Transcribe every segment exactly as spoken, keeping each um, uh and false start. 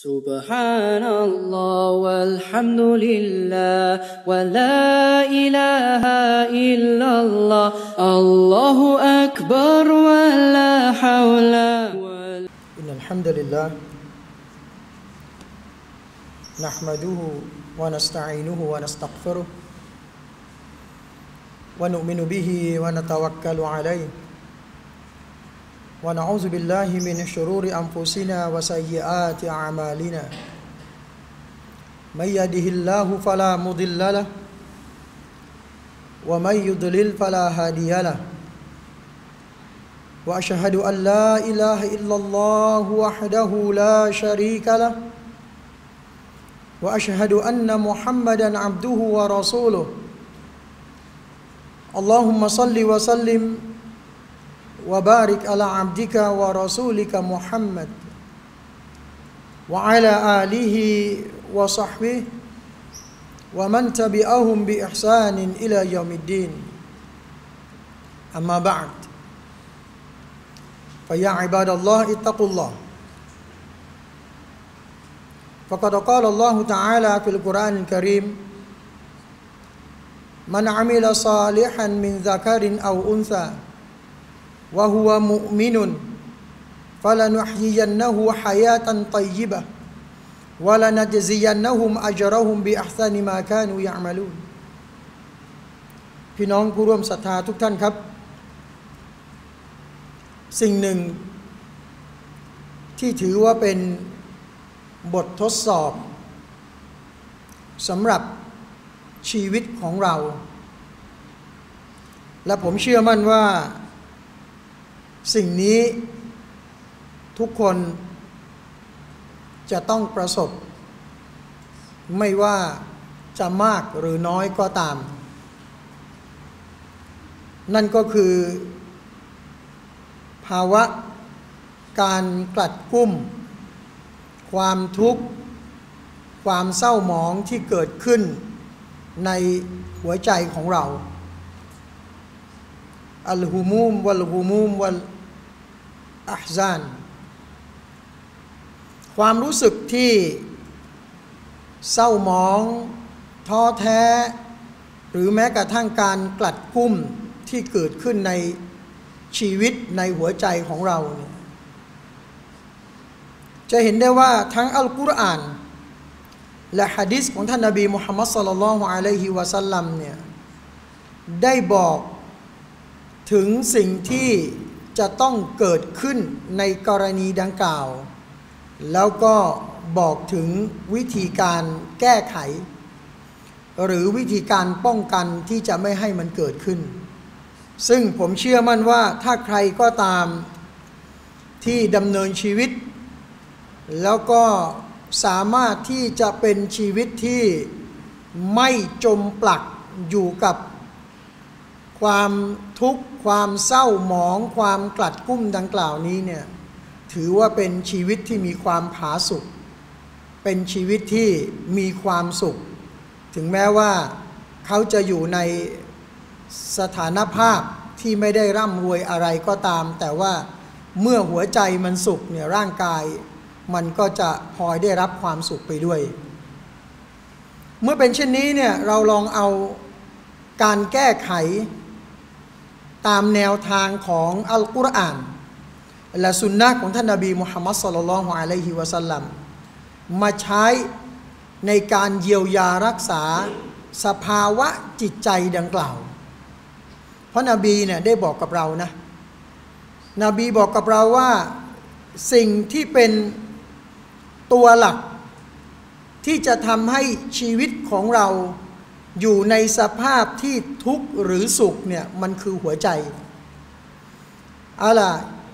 سبحان الله والحمد لله ولا إله إلا الله الله أكبر ولا حول ولا إن الحمد لله نحمده ونستعينه ونستغفره ونؤمن به ونتوكل عليه ونعوذ بالله من شرور أنفسنا وسيئات أعمالنا من يهده الله فلا مضل له ومن يضلل فلا هادي له وأشهد أن لا إله إلا الله وحده لا شريك له وأشهد أن محمدا عبده ورسوله اللهم صل وسلم وبارك على عبدك ورسولك محمد وعلى آله وصحبه ومن تبعهم بإحسان إلى يوم الدين أما بعد فيا عباد الله اتقوا الله فقد قال الله تعالى في القرآن الكريم من عمل صالحا من ذكر أو أنثى وهو مؤمن فلنحيينه حياة طيبة ولنجزينهم أجرهم بأحسن ما كانوا يعملون พี่น้องผู้ร่วมศรัทธาทุกท่านครับสิ่งหนึ่งที่ถือว่าเป็นบททดสอบสำหรับชีวิตของเราและผมเชื่อมั่นว่าสิ่งนี้ทุกคนจะต้องประสบไม่ว่าจะมากหรือน้อยก็ตามนั่นก็คือภาวะการกลัดกุ้มความทุกข์ความเศร้าหมองที่เกิดขึ้นในหัวใจของเราอัลฮุมูมวัลฮุมูมวัลอะห์ซานความรู้สึกที่เศร้าหมองท้อแท้หรือแม้กระทั่งการกลัดกุ้มที่เกิดขึ้นในชีวิตในหัวใจของเราเนี่ยจะเห็นได้ว่าทั้งอัลกุรอานและหะดีษของท่านนบีมุฮัมมัดศ็อลลัลลอฮุอะลัยฮิวะซัลลัมเนี่ยได้บอกถึงสิ่งที่จะต้องเกิดขึ้นในกรณีดังกล่าวแล้วก็บอกถึงวิธีการแก้ไขหรือวิธีการป้องกันที่จะไม่ให้มันเกิดขึ้นซึ่งผมเชื่อมั่นว่าถ้าใครก็ตามที่ดำเนินชีวิตแล้วก็สามารถที่จะเป็นชีวิตที่ไม่จมปลักอยู่กับความทุกข์ความเศร้าหมองความกลัดกุ้มดังกล่าวนี้เนี่ยถือว่าเป็นชีวิตที่มีความผาสุกเป็นชีวิตที่มีความสุขถึงแม้ว่าเขาจะอยู่ในสถานภาพที่ไม่ได้ร่ำรวยอะไรก็ตามแต่ว่าเมื่อหัวใจมันสุขเนี่ยร่างกายมันก็จะพลอยได้รับความสุขไปด้วยเมื่อเป็นเช่นนี้เนี่ยเราลองเอาการแก้ไขตามแนวทางของอัลกุรอานและสุนนะของท่านนบีมุฮัมมัดศ็อลลัลลอฮุอะลัยฮิวะซัลลัมมาใช้ในการเยียวยารักษาสภาวะจิตใจดังกล่าวเพราะนบีเนี่ยได้บอกกับเรานะนบีบอกกับเราว่าสิ่งที่เป็นตัวหลักที่จะทำให้ชีวิตของเราอยู่ในสภาพที่ทุกข์หรือสุขเนี่ยมันคือหัวใจอะลา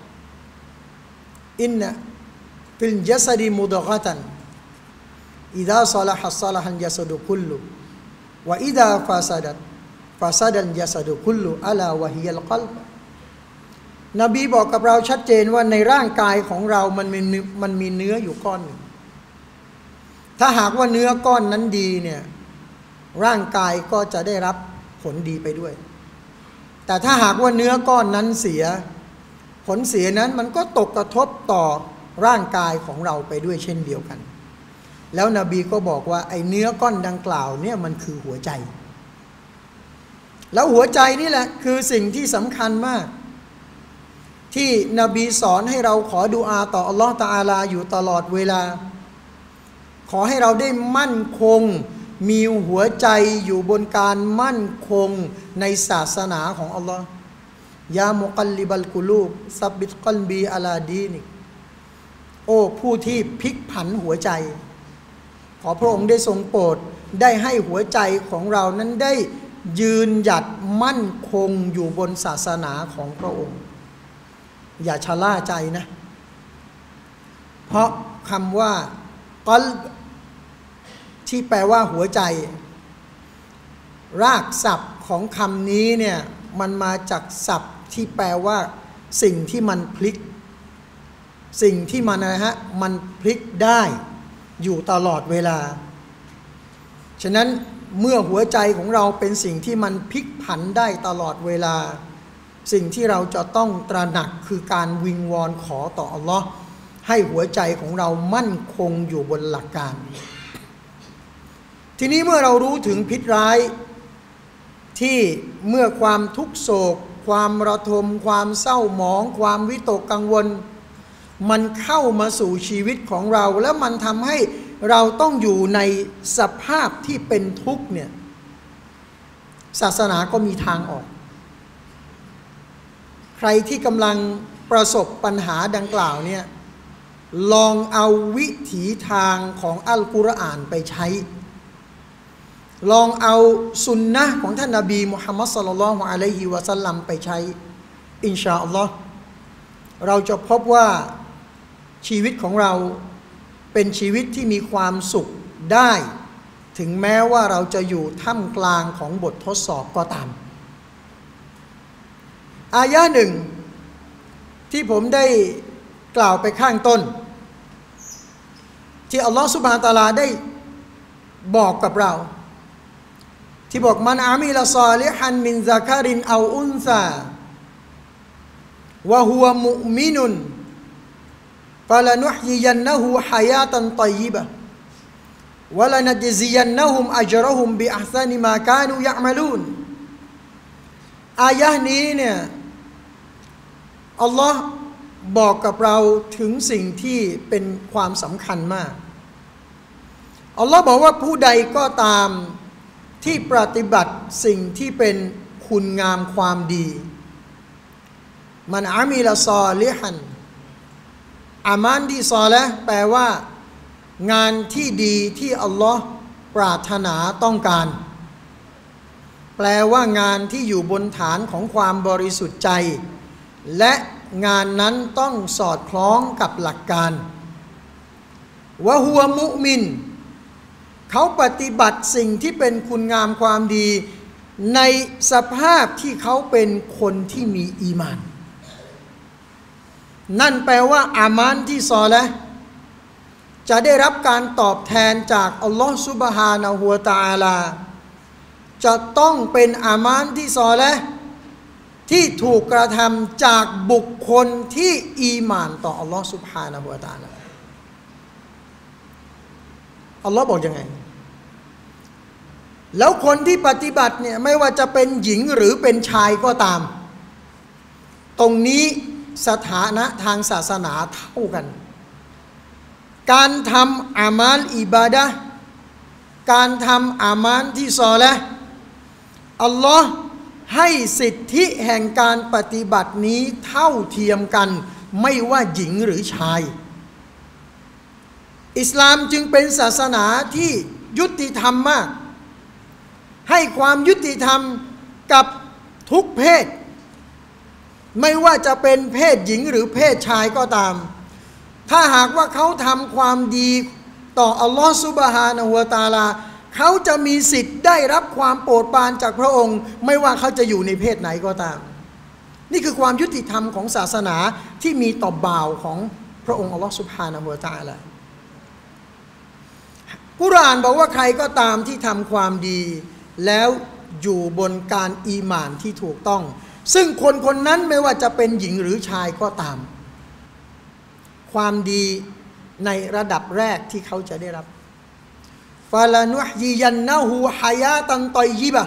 อินนะฟิลญัสดีมุดฆะตันอิดาศอละฮัศศอละฮัลญัสดุคุลลุวะอิดาฟาซาดัตฟาซาดัลญัสดุคุลลุอะลาวะฮิยัลกัลบนบีบอกกับเราชัดเจนว่าในร่างกายของเรามันมีมันมีเนื้ออยู่ก้อนหนึ่งถ้าหากว่าเนื้อก้อนนั้นดีเนี่ยร่างกายก็จะได้รับผลดีไปด้วยแต่ถ้าหากว่าเนื้อก้อนนั้นเสียผลเสียนั้นมันก็ตกกระทบต่อร่างกายของเราไปด้วยเช่นเดียวกันแล้วนบีก็บอกว่าไอ้เนื้อก้อนดังกล่าวเนี่ยมันคือหัวใจแล้วหัวใจนี่แหละคือสิ่งที่สำคัญมากที่นบีสอนให้เราขอดุอาต่ออัลลอฮฺตะอาลาอยู่ตลอดเวลาขอให้เราได้มั่นคงมีหัวใจอยู่บนการมั่นคงในศาสนาของอัลลอฮฺยามุกัลลิบัลกุลูบซับบิตกัลบีอาลาดีนิโอ้ผู้ที่พลิกผันหัวใจขอพระองค์ได้ทรงโปรดได้ให้หัวใจของเรานั้นได้ยืนหยัดมั่นคงอยู่บนศาสนาของพระองค์อย่าชะล่าใจนะเพราะคำว่ากัลบที่แปลว่าหัวใจรากศัพท์ของคำนี้เนี่ยมันมาจากศัพท์ที่แปลว่าสิ่งที่มันพลิกสิ่งที่มันอะไรฮะมันพลิกได้อยู่ตลอดเวลาฉะนั้นเมื่อหัวใจของเราเป็นสิ่งที่มันพลิกผันได้ตลอดเวลาสิ่งที่เราจะต้องตระหนักคือการวิงวอนขอต่ออัลลอฮ์ให้หัวใจของเรามั่นคงอยู่บนหลักการทีนี้เมื่อเรารู้ถึงพิษร้ายที่เมื่อความทุกโศกความระทมความเศร้าหมองความวิตกกังวลมันเข้ามาสู่ชีวิตของเราแล้วมันทำให้เราต้องอยู่ในสภาพที่เป็นทุกข์เนี่ยศาสนาก็มีทางออกใครที่กำลังประสบปัญหาดังกล่าวเนี่ยลองเอาวิถีทางของอัลกุรอานไปใช้ลองเอาสุนนะของท่านนบีมุฮัมมัดศ็อลลัลลอฮุอะลัยฮิวะซัลลัมไปใช้อินชาอัลลอฮ์เราจะพบว่าชีวิตของเราเป็นชีวิตที่มีความสุขได้ถึงแม้ว่าเราจะอยู่ท่ามกลางของบททดสอบก็ตามอายะหนึ่งที่ผมได้กล่าวไปข้างต้นที่อัลลอฮฺซุบฮานะฮูวะตะอาลาได้บอกกับเราที่บอกมันอามิลซอลิฮันมินซะกะรินเอาอุนซาวะฮุวะมุอ์มินุนฟะลานุฮยิยันนะฮูฮะยาตันฏอยยิบะวะลานัจซิยันนะฮุมอัจรฮุมบิอัห์ซานิมากานูยะอ์มะลูนอายะห์นี้เนี่ยอัลลอฮ์บอกกับเราถึงสิ่งที่เป็นความสำคัญมากอัลลอฮ์บอกว่าผู้ใดก็ตามที่ปฏิบัติสิ่งที่เป็นคุณงามความดีมันอามิลซอลิฮันอามานที่ซอและแปลว่างานที่ดีที่อัลลอฮ์ปรารถนาต้องการแปลว่างานที่อยู่บนฐานของความบริสุทธิ์ใจและงานนั้นต้องสอดคล้องกับหลักการวะฮุวะมุมินเขาปฏิบัติสิ่งที่เป็นคุณงามความดีในสภาพที่เขาเป็นคนที่มีอีหม่านนั่นแปลว่าอามานที่ซอและจะได้รับการตอบแทนจากอัลลอฮฺซุบฮานะฮูวะตะอาลาจะต้องเป็นอามานที่ซอและที่ถูกกระทำจากบุคคลที่อีหม่านต่ออัลลอฮฺซุบฮานะฮูวะตะอาลาอัลลอฮ์บอกยังไงแล้วคนที่ปฏิบัติเนี่ยไม่ว่าจะเป็นหญิงหรือเป็นชายก็ตามตรงนี้สถานะทางศาสนาเท่ากันการทำอามัลอิบาดะห์การทำอามัลที่ซอและห์อัลลอฮ์ให้สิทธิแห่งการปฏิบัตินี้เท่าเทียมกันไม่ว่าหญิงหรือชายอิสลามจึงเป็นศาสนาที่ยุติธรรมมากให้ความยุติธรรมกับทุกเพศไม่ว่าจะเป็นเพศหญิงหรือเพศชายก็ตามถ้าหากว่าเขาทำความดีต่ออัลลอฮฺซุบฮานะฮูวะตะอาลาเขาจะมีสิทธิ์ได้รับความโปรดปรานจากพระองค์ไม่ว่าเขาจะอยู่ในเพศไหนก็ตามนี่คือความยุติธรรมของศาสนาที่มีต่อบ่าวของพระองค์อัลลอฮฺซุบฮานะฮูวะตะอาลากุรอานบอกว่าใครก็ตามที่ทำความดีแล้วอยู่บนการอีหม่านที่ถูกต้องซึ่งคนคนนั้นไม่ว่าจะเป็นหญิงหรือชายก็ตามความดีในระดับแรกที่เขาจะได้รับฟาลานุฮยียันนะฮูฮายาตันตอยยิบะ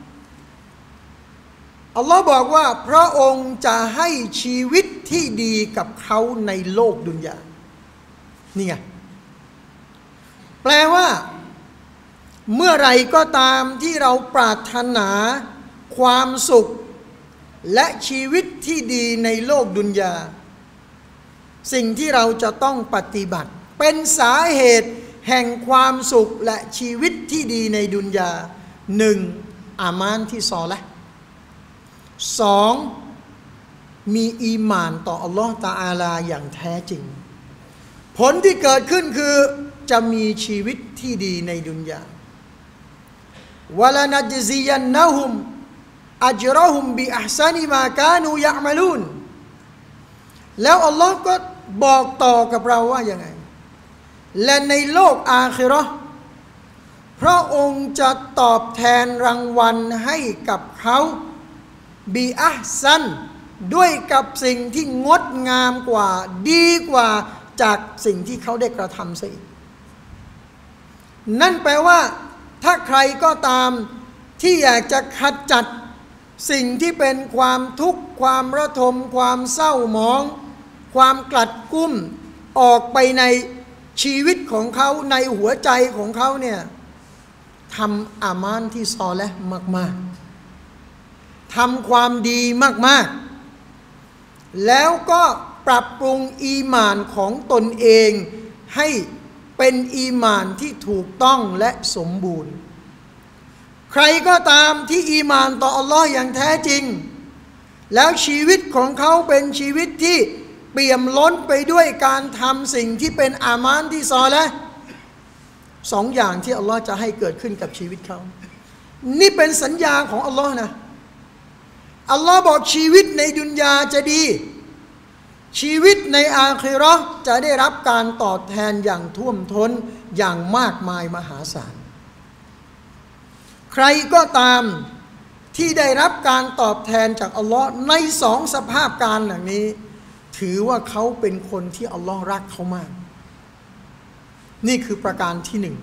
อัลลอฮ์บอกว่าพระองค์จะให้ชีวิตที่ดีกับเขาในโลกดุนยานี่ไงแปลว่าเมื่อไรก็ตามที่เราปรารถนาความสุขและชีวิตที่ดีในโลกดุนยาสิ่งที่เราจะต้องปฏิบัติเป็นสาเหตุแห่งความสุขและชีวิตที่ดีในดุนยาหนึ่งอามานที่ซอละห์สองมีอีหม่านต่ออัลลอฮฺตะอาลาอย่างแท้จริงผลที่เกิดขึ้นคือจะมีชีวิตที่ดีในดุนยาวะลานัจซียันนะฮุมอัจรอฮุมบิอัฮซานิมากานูยะอ์มะลูนแล้วอัลลอฮ์ก็บอกต่อกับเราว่ายังไงและในโลกอาคิเราะห์พระองค์จะตอบแทนรางวัลให้กับเขาบิอัฮซันด้วยกับสิ่งที่งดงามกว่าดีกว่าจากสิ่งที่เขาได้กระทำซะอีกนั่นแปลว่าถ้าใครก็ตามที่อยากจะขจัดสิ่งที่เป็นความทุกข์ความระทมความเศร้าหมองความกลัดกุ้มออกไปในชีวิตของเขาในหัวใจของเขาเนี่ยทำอามานที่ซอและห์มากๆทำความดีมากๆแล้วก็ปรับปรุงอีหม่านของตนเองให้เป็นอีหม่านที่ถูกต้องและสมบูรณ์ใครก็ตามที่อีหม่านต่ออัลลอฮ์อย่างแท้จริงแล้วชีวิตของเขาเป็นชีวิตที่เปี่ยมล้นไปด้วยการทำสิ่งที่เป็นอามานที่ซอและห์สองอย่างที่อัลลอฮ์จะให้เกิดขึ้นกับชีวิตเขานี่เป็นสัญญาของอัลลอฮ์นะอัลลอฮ์บอกชีวิตในดุนยาจะดีชีวิตในอาคิเราะห์จะได้รับการตอบแทนอย่างท่วมท้นอย่างมากมายมหาศาลใครก็ตามที่ได้รับการตอบแทนจากอัลลอฮ์ในสองสภาพการอย่างนี้ถือว่าเขาเป็นคนที่อัลลอฮ์รักเขามากนี่คือประการที่หนึ่ง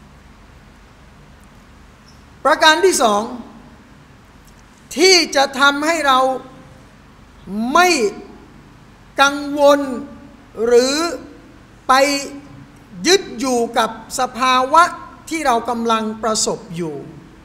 ประการที่สองที่จะทำให้เราไม่กังวลหรือไปยึดอยู่กับสภาวะที่เรากำลังประสบอยู่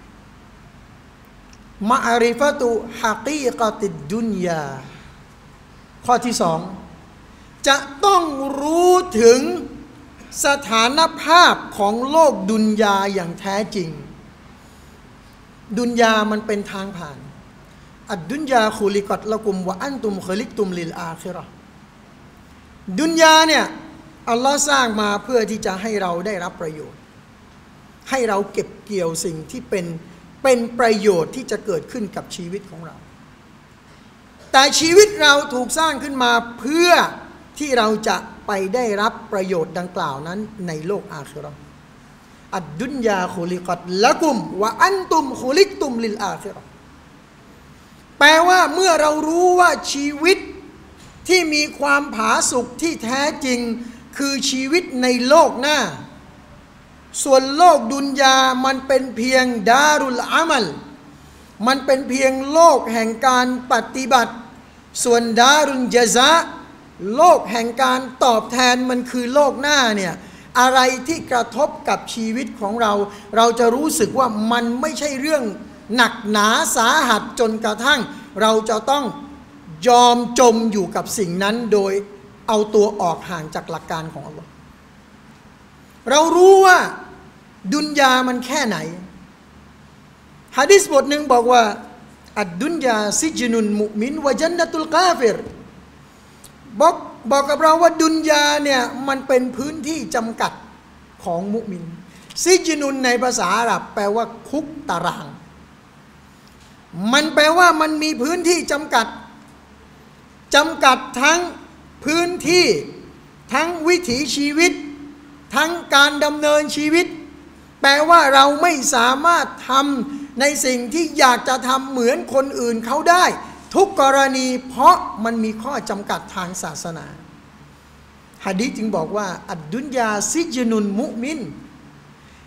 มะอาริฟะตุฮะกีกะติดดุนยาข้อที่สองจะต้องรู้ถึงสถานภาพของโลกดุนยาอย่างแท้จริงดุนยามันเป็นทางผ่านอัดดุนยาคุลิกัตละกุมวะอันตุมคุลิกตุมลิลอาคิเราะห์ดุนยาเนี่ยอัลลอฮ์สร้างมาเพื่อที่จะให้เราได้รับประโยชน์ให้เราเก็บเกี่ยวสิ่งที่เป็นเป็นประโยชน์ที่จะเกิดขึ้นกับชีวิตของเราแต่ชีวิตเราถูกสร้างขึ้นมาเพื่อที่เราจะไปได้รับประโยชน์ดังกล่าวนั้นในโลกอาคิเราะห์อัดดุนยาคุลิกัตละกุมวะอันตุมคุลิกตุมลิลอาคิเราะห์แปลว่าเมื่อเรารู้ว่าชีวิตที่มีความผาสุกที่แท้จริงคือชีวิตในโลกหน้าส่วนโลกดุนยามันเป็นเพียงดารุลอามัลมันเป็นเพียงโลกแห่งการปฏิบัติส่วนดารุนญะซาโลกแห่งการตอบแทนมันคือโลกหน้าเนี่ยอะไรที่กระทบกับชีวิตของเราเราจะรู้สึกว่ามันไม่ใช่เรื่องหนักหนาสาหัสจนกระทั่งเราจะต้องยอมจมอยู่กับสิ่งนั้นโดยเอาตัวออกห่างจากหลักการของอัลลอฮ์เรารู้ว่าดุนยามันแค่ไหนหะดีษบทหนึ่งบอกว่าอัดดุนยาซิจนุนมุมินวะจันนะตุลกาฟิรบอกบอกกับเราว่าดุนยาเนี่ยมันเป็นพื้นที่จำกัดของมุมินซิจนุนในภาษาอาหรับแปลว่าคุกตารางมันแปลว่ามันมีพื้นที่จำกัดจำกัดทั้งพื้นที่ทั้งวิถีชีวิตทั้งการดำเนินชีวิตแปลว่าเราไม่สามารถทำในสิ่งที่อยากจะทำเหมือนคนอื่นเขาได้ทุกกรณีเพราะมันมีข้อจำกัดทางศาสนาหะดีษจึงบอกว่าอัดดุนยาซิจนุนมุมิน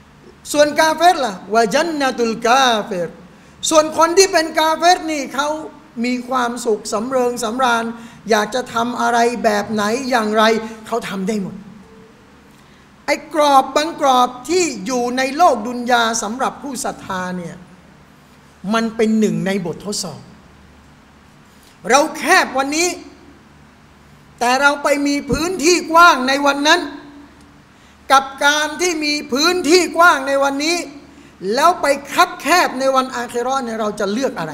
ส่วนกาเฟรล่ะวะญันนะตุลกาเฟรส่วนคนที่เป็นกาเฟรนี่เขามีความสุขสำเริงสำราญอยากจะทำอะไรแบบไหนอย่างไรเขาทำได้หมดไอ้กรอบบางกรอบที่อยู่ในโลกดุนยาสำหรับผู้ศรัทธาเนี่ยมันเป็นหนึ่งในบททดสอบเราแคบวันนี้แต่เราไปมีพื้นที่กว้างในวันนั้นกับการที่มีพื้นที่กว้างในวันนี้แล้วไปคับแคบในวันอาคิเราะห์เนี่ยเราจะเลือกอะไร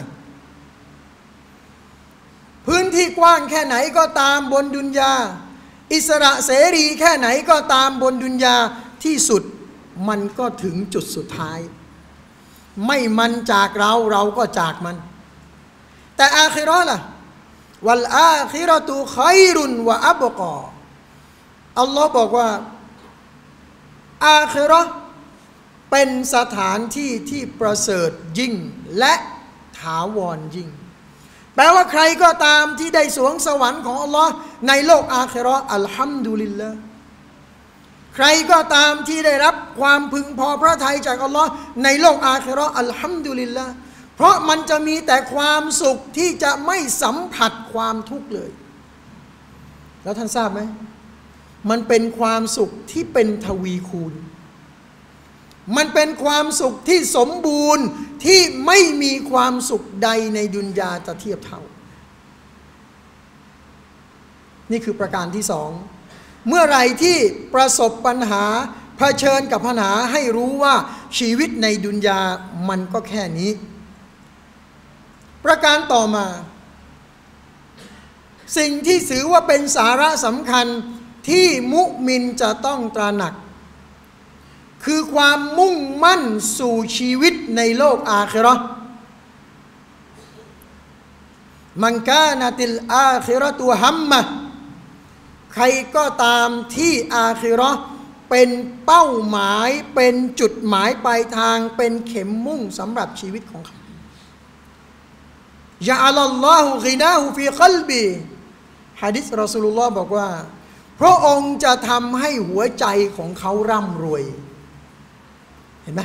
พื้นที่กว้างแค่ไหนก็ตามบนดุนยาอิสระเสรีแค่ไหนก็ตามบนดุนยาที่สุดมันก็ถึงจุดสุดท้ายไม่มันจากเราเราก็จากมันแต่อาคิเราะห์ล่ะวัลอาคิเราะตุค็อยรุนวะอับกออัลลอฮ์บอกว่าอาคิเราะห์เป็นสถานที่ที่ประเสริฐยิ่งและถาวรยิ่งแปลว่าใครก็ตามที่ได้สวงสวรรค์ของอัลลอฮ์ในโลกอาคิเราะห์อัลฮัมดุลิลละห์ใครก็ตามที่ได้รับความพึงพอพระทัยจากอัลลอฮ์ในโลกอาคิเราะห์อัลฮัมดุลิลละห์เพราะมันจะมีแต่ความสุขที่จะไม่สัมผัสความทุกข์เลยแล้วท่านทราบไหมมันเป็นความสุขที่เป็นทวีคูณมันเป็นความสุขที่สมบูรณ์ที่ไม่มีความสุขใดในดุนยาจะเทียบเท่านี่คือประการที่สองเมื่อไหร่ที่ประสบปัญหาเผชิญกับปัญหาให้รู้ว่าชีวิตในดุนยามันก็แค่นี้ประการต่อมาสิ่งที่ถือว่าเป็นสาระสำคัญที่มุมินจะต้องตระหนักคือความมุ่งมั่นสู่ชีวิตในโลกอาคิเราะห์มันกานะติลอาคิเราะตุฮัมมะใครก็ตามที่อาคิเราะห์เป็นเป้าหมายเป็นจุดหมายปลายทางเป็นเข็มมุ่งสำหรับชีวิตของเขายะอัลลอฮุกินาฮุฟีกัลบีหะดีษรอซูลุลลอฮ์บอกว่าพระองค์จะทำให้หัวใจของเขาร่ำรวยเห็นไหม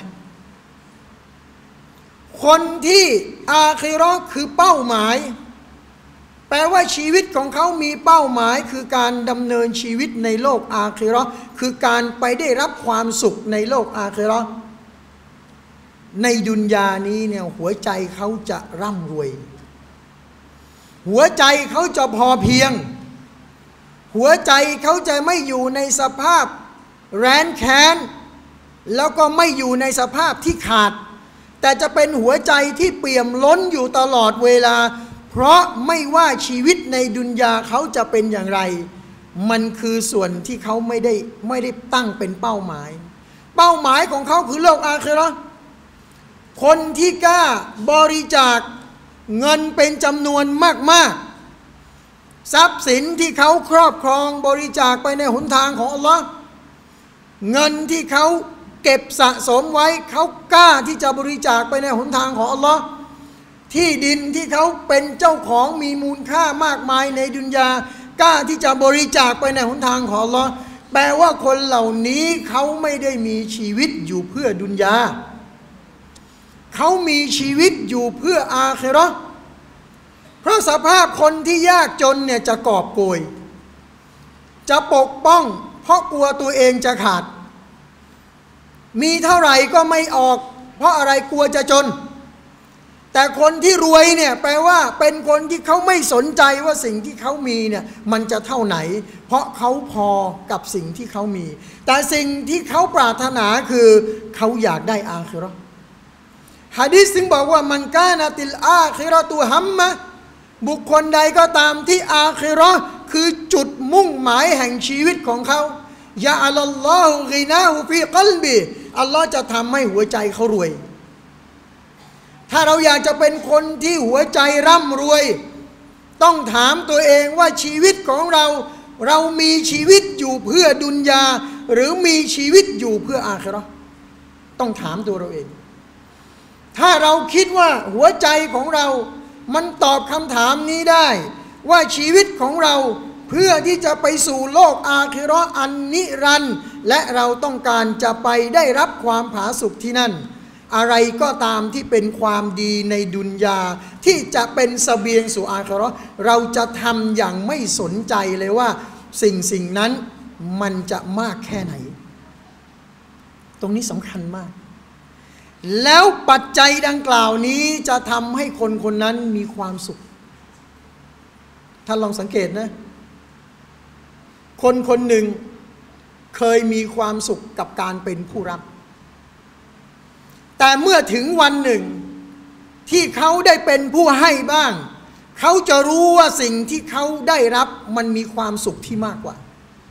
คนที่อาคิเราะห์คือเป้าหมายแปลว่าชีวิตของเขามีเป้าหมายคือการดำเนินชีวิตในโลกอาคิเราะห์คือการไปได้รับความสุขในโลกอาคิเราะห์ในดุนยานี้เนี่ยหัวใจเขาจะร่ำรวยหัวใจเขาจะพอเพียงหัวใจเขาจะไม่อยู่ในสภาพแร้นแค้นแล้วก็ไม่อยู่ในสภาพที่ขาดแต่จะเป็นหัวใจที่เปี่ยมล้นอยู่ตลอดเวลาเพราะไม่ว่าชีวิตในดุนยาเขาจะเป็นอย่างไรมันคือส่วนที่เขาไม่ได้ไม่ได้ตั้งเป็นเป้าหมายเป้าหมายของเขาคือโลกอาคิเราะห์คนที่กล้าบริจาคเงินเป็นจำนวนมากๆทรัพย์สินที่เขาครอบครองบริจาคไปในหนทางของอัลลอฮ์เงินที่เขาเก็บสะสมไว้เขากล้าที่จะบริจาคไปในหนทางของอัลลอฮ์ที่ดินที่เขาเป็นเจ้าของมีมูลค่ามากมายในดุนยากล้าที่จะบริจาคไปในหนทางของอัลลอฮ์แปลว่าคนเหล่านี้เขาไม่ได้มีชีวิตอยู่เพื่อดุนยาเขามีชีวิตอยู่เพื่ออาคิเราะห์เพราะสภาพคนที่ยากจนเนี่ยจะกอบโกยจะปกป้องเพราะกลัวตัวเองจะขาดมีเท่าไหร่ก็ไม่ออกเพราะอะไรกลัวจะจนแต่คนที่รวยเนี่ยแปลว่าเป็นคนที่เขาไม่สนใจว่าสิ่งที่เขามีเนี่ยมันจะเท่าไหนเพราะเขาพอกับสิ่งที่เขามีแต่สิ่งที่เขาปรารถนาคือเขาอยากได้อาคิเราะห์หะดีษซึ่งบอกว่ามันกานะติลอาคิเราะตุฮัมมะบุคคลใดก็ตามที่อาคิเราะห์คือจุดมุ่งหมายแห่งชีวิตของเขายะอัลลอฮุกินาฮุฟีกัลบีอัลลอฮ์จะทำให้หัวใจเขารวยถ้าเราอยากจะเป็นคนที่หัวใจร่ำรวยต้องถามตัวเองว่าชีวิตของเราเรามีชีวิตอยู่เพื่อดุนยาหรือมีชีวิตอยู่เพื่ออาคิเราะห์ต้องถามตัวเราเองถ้าเราคิดว่าหัวใจของเรามันตอบคำถามนี้ได้ว่าชีวิตของเราเพื่อที่จะไปสู่โลกอาคิเราะห์อันนิรันดร์และเราต้องการจะไปได้รับความผาสุกที่นั่นอะไรก็ตามที่เป็นความดีในดุนยาที่จะเป็นเสบียงสู่อาคิเราะห์เราจะทำอย่างไม่สนใจเลยว่าสิ่งสิ่งนั้นมันจะมากแค่ไหนตรงนี้สำคัญมากแล้วปัจจัยดังกล่าวนี้จะทำให้คนคนนั้นมีความสุขท่านลองสังเกตนะคนคนหนึ่งเคยมีความสุขกับการเป็นผู้รับแต่เมื่อถึงวันหนึ่งที่เขาได้เป็นผู้ให้บ้างเขาจะรู้ว่าสิ่งที่เขาได้รับมันมีความสุขที่มากกว่า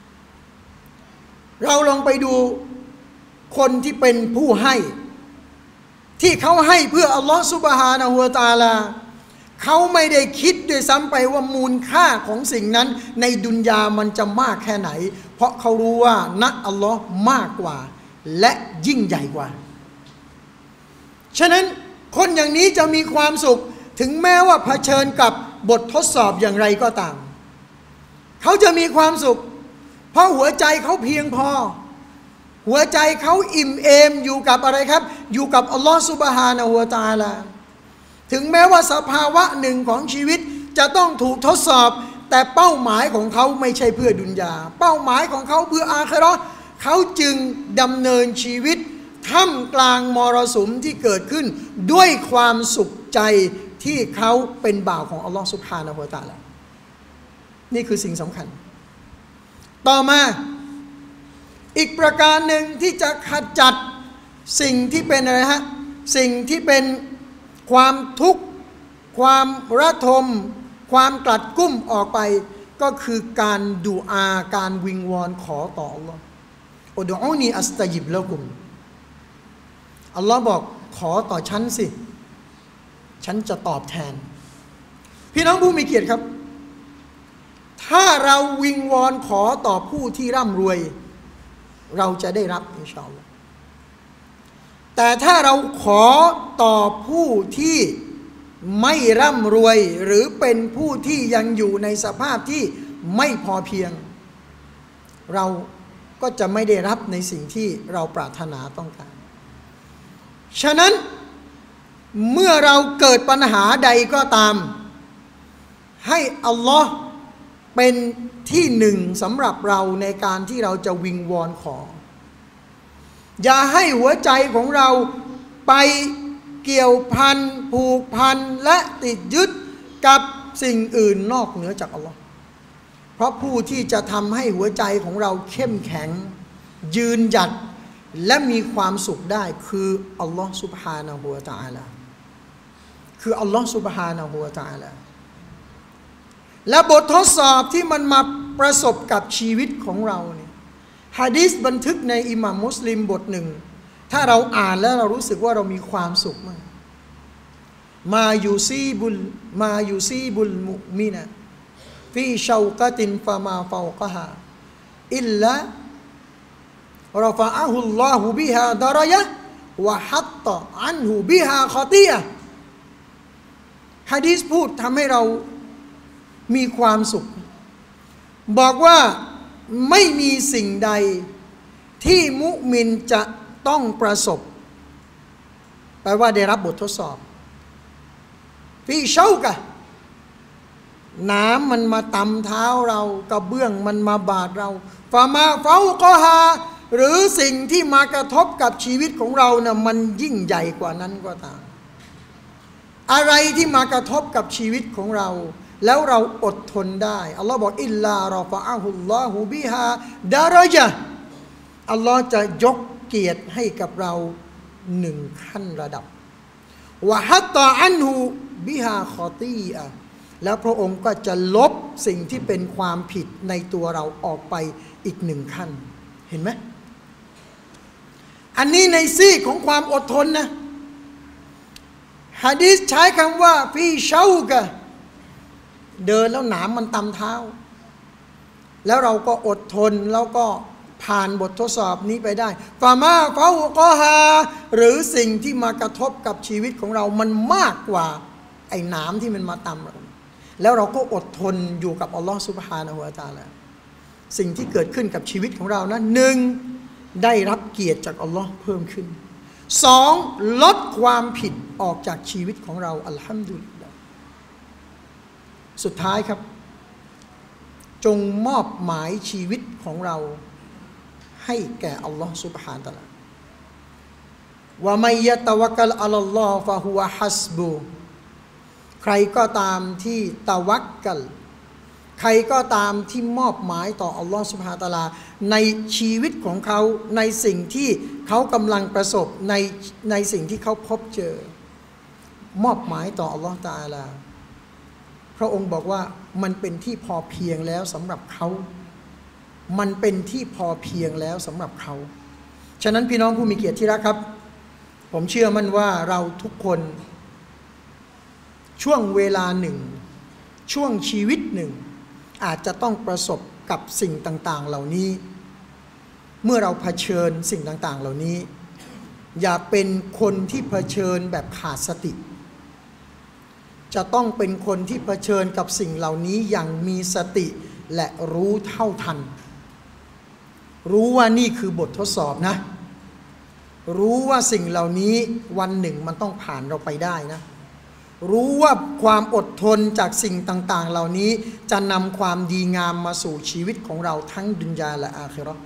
เราลองไปดูคนที่เป็นผู้ให้ที่เขาให้เพื่ออัลลอฮฺซุบฮานะฮูวะตะอาลาเขาไม่ได้คิดด้วยซ้ำไปว่ามูลค่าของสิ่งนั้นในดุนยามันจะมากแค่ไหนเพราะเขารู้ว่าณอัลลอฮ์มากกว่าและยิ่งใหญ่กว่าฉะนั้นคนอย่างนี้จะมีความสุขถึงแม้ว่าเผชิญกับบททดสอบอย่างไรก็ตามเขาจะมีความสุขเพราะหัวใจเขาเพียงพอหัวใจเขาอิ่มเอมอยู่กับอะไรครับอยู่กับอัลลอฮฺซุบฮานะฮูวะตะอาลาถึงแม้ว่าสภาวะหนึ่งของชีวิตจะต้องถูกทดสอบแต่เป้าหมายของเขาไม่ใช่เพื่อดุนยาเป้าหมายของเขาเพื่ออาคิเราะห์เขาจึงดำเนินชีวิตท่ามกลางมรสุมที่เกิดขึ้นด้วยความสุขใจที่เขาเป็นบ่าวของอัลลอฮฺซุบฮานะฮูวะตะอาลานี่คือสิ่งสำคัญต่อมาอีกประการหนึ่งที่จะขจัดสิ่งที่เป็นอะไรฮะสิ่งที่เป็นความทุกข์ความระทมความกลัดกุ้มออกไปก็คือการดุอาการวิงวอนขอต่ออัลลอฮ์อุดูอูนีอัสตัญิบละกุมอัลลอฮ์บอกขอต่อฉันสิฉันจะตอบแทนพี่น้องผู้มีเกียรติครับถ้าเราวิงวอนขอต่อผู้ที่ร่ำรวยเราจะได้รับอินชาอัลลอฮ์แต่ถ้าเราขอต่อผู้ที่ไม่ร่ำรวยหรือเป็นผู้ที่ยังอยู่ในสภาพที่ไม่พอเพียงเราก็จะไม่ได้รับในสิ่งที่เราปรารถนาต้องการฉะนั้นเมื่อเราเกิดปัญหาใดก็ตามให้อัลลอฮ์เป็นที่หนึ่งสำหรับเราในการที่เราจะวิงวอนขออย่าให้หัวใจของเราไปเกี่ยวพันผูกพันและติดยึดกับสิ่งอื่นนอกเหนือจากอัลลอฮ์เพราะผู้ที่จะทำให้หัวใจของเราเข้มแข็งยืนหยัดและมีความสุขได้คืออัลลอฮ์ซุบฮานะฮูวะตะอาลาคืออัลลอฮ์ซุบฮานะฮูวะตะอาลาและบททดสอบที่มันมาประสบกับชีวิตของเราเนี่ยหะดีษบันทึกในอิหม่ามมุสลิมบทหนึ่งถ้าเราอ่านแล้วเรารู้สึกว่าเรามีความสุขมากมายูซีบุลมายูซีบุลมุมินะฟีชาวกะตินฟามาฟาวกะฮาอิลลารฟะอะฮุลลอฮุบิฮาดารยะวะฮัตตะอันฮุบิฮาคอตียะหะดีษพูดทำให้เรามีความสุขบอกว่าไม่มีสิ่งใดที่มุมินจะต้องประสบแปลว่าได้รับบททดสอบฟีเชากะน้ำมันมาตำเท้าเรากระเบื้องมันมาบาดเราฟามาเฝ้ากอฮาหรือสิ่งที่มากระทบกับชีวิตของเรานะ่ะมันยิ่งใหญ่กว่านั้นก็ตามอะไรที่มากระทบกับชีวิตของเราแล้วเราอดทนได้อัลลอฮ์บอกอิลลารอฟะอะฮุลลอฮุบิฮาดารอยะอัลลอฮ์จะยกเกียรติให้กับเราหนึ่งขั้นระดับวะฮัตตะอันฮุบิฮาคอตีอะแล้วพระองค์ก็จะลบสิ่งที่เป็นความผิดในตัวเราออกไปอีกหนึ่งขั้นเห็นไหมอันนี้ในซีกของความอดทนนะหะดีษใช้คำว่าฟีเชากะเดินแล้วหนามมันตำเท้าแล้วเราก็อดทนแล้วก็ผ่านบททดสอบนี้ไปได้ฟามาเฝ้ากอฮาหรือสิ่งที่มากระทบกับชีวิตของเรามันมากกว่าไอ้หนามที่มันมาตำเราแล้วเราก็อดทนอยู่กับอัลลอฮฺซุบฮานะฮูวะตะอาลาสิ่งที่เกิดขึ้นกับชีวิตของเรานะหนึ่งได้รับเกียรติจากอัลลอฮ์เพิ่มขึ้นสองลดความผิดออกจากชีวิตของเราอัลฮัมดุลิลลาห์สุดท้ายครับจงมอบหมายชีวิตของเราให้แก่อัลลอฮ์ซุบฮานะฮูวะตะอาลาว่ามัยยะตะวักกัลอัลลอฮ์ฟะฮุวะฮัสบุใครก็ตามที่ตะวักกัลใครก็ตามที่มอบหมายต่ออัลลอฮ์ซุบฮานะฮูวะตะอาลาในชีวิตของเขาในสิ่งที่เขากำลังประสบในในสิ่งที่เขาพบเจอมอบหมายต่ออัลลอฮ์ตะอาลาพระองค์บอกว่ามันเป็นที่พอเพียงแล้วสำหรับเขามันเป็นที่พอเพียงแล้วสำหรับเขาฉะนั้นพี่น้องผู้มีเกียรติที่รักครับผมเชื่อมั่นว่าเราทุกคนช่วงเวลาหนึ่งช่วงชีวิตหนึ่งอาจจะต้องประสบกับสิ่งต่างๆเหล่านี้เมื่อเราเผชิญสิ่งต่างๆเหล่านี้อย่าเป็นคนที่เผชิญแบบขาดสติจะต้องเป็นคนที่เผชิญกับสิ่งเหล่านี้อย่างมีสติและรู้เท่าทันรู้ว่านี่คือบททดสอบนะรู้ว่าสิ่งเหล่านี้วันหนึ่งมันต้องผ่านเราไปได้นะรู้ว่าความอดทนจากสิ่งต่างๆเหล่านี้จะนำความดีงามมาสู่ชีวิตของเราทั้งดุนยาและอาคิเราะห์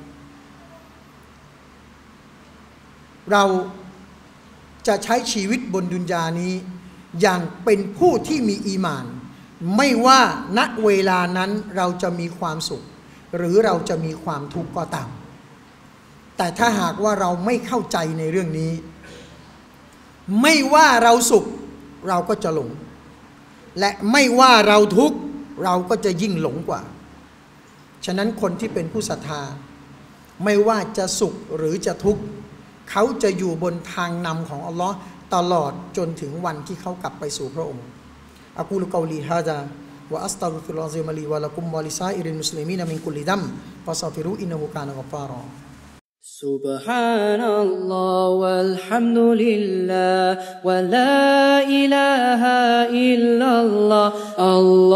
เราจะใช้ชีวิตบนดุนยานี้อย่างเป็นผู้ที่มีอีหม่านไม่ว่าณเวลานั้นเราจะมีความสุขหรือเราจะมีความทุกข์ก็ตามแต่ถ้าหากว่าเราไม่เข้าใจในเรื่องนี้ไม่ว่าเราสุขเราก็จะหลงและไม่ว่าเราทุกข์เราก็จะยิ่งหลงกว่าฉะนั้นคนที่เป็นผู้ศรัทธาไม่ว่าจะสุขหรือจะทุกข์เขาจะอยู่บนทางนำของอัลลอฮ์ตลอดจนถึงวันที่เขากลับไปสู่พระองค์อะกูลุกอลีฮาซาวะอัสตัฆฟิรุลลอฮะลีวะละกุมวะลิซาอิริลมุสลิมีนมินกุลิดัมฟะศตัฆฟิรูอินนะฮูกานะฆอฟฟารอ سبحان الله والحمد لله ولا إله إلا الله